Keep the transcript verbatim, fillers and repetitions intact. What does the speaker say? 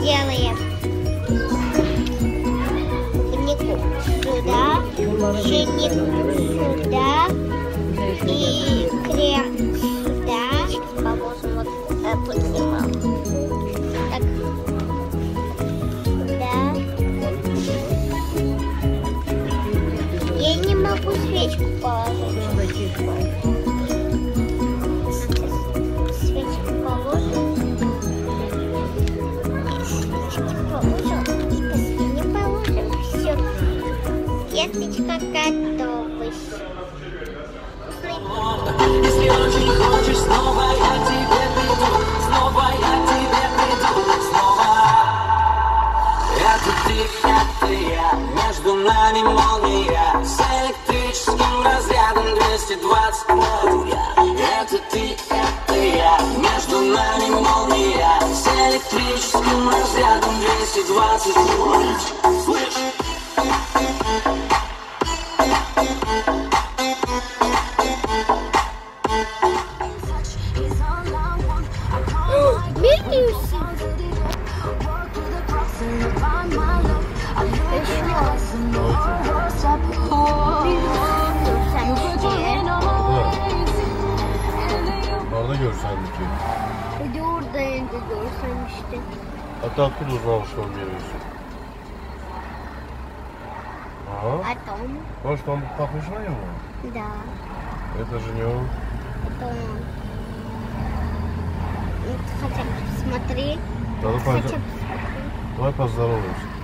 делаем клубнику сюда, пшеник сюда и крем сюда. Положим вот поднимал. Так. Сюда. Я не могу свечку положить. Свечку положим. Свечки положим. И посередине положим. Все. Веточка готова. Если очень хочешь, снова я тебе приду, снова я тебе приду, снова. Это ты, это я, между нами молния, с электрическим разрядом двести двадцать вольт. Это ты, это я, между нами молния, с электрическим разрядом двести двадцать вольт. Слышь? Orada görsendik ki. Bir de oradaydı görsen işte. Hatta откуда узнал, что он верующий? Ага. А там? Может, он похож на него? Да. Это же не он. Это он. Вот хотя бы посмотри. Давай, Хотя бы поздор... посмотри. Давай поздороваемся.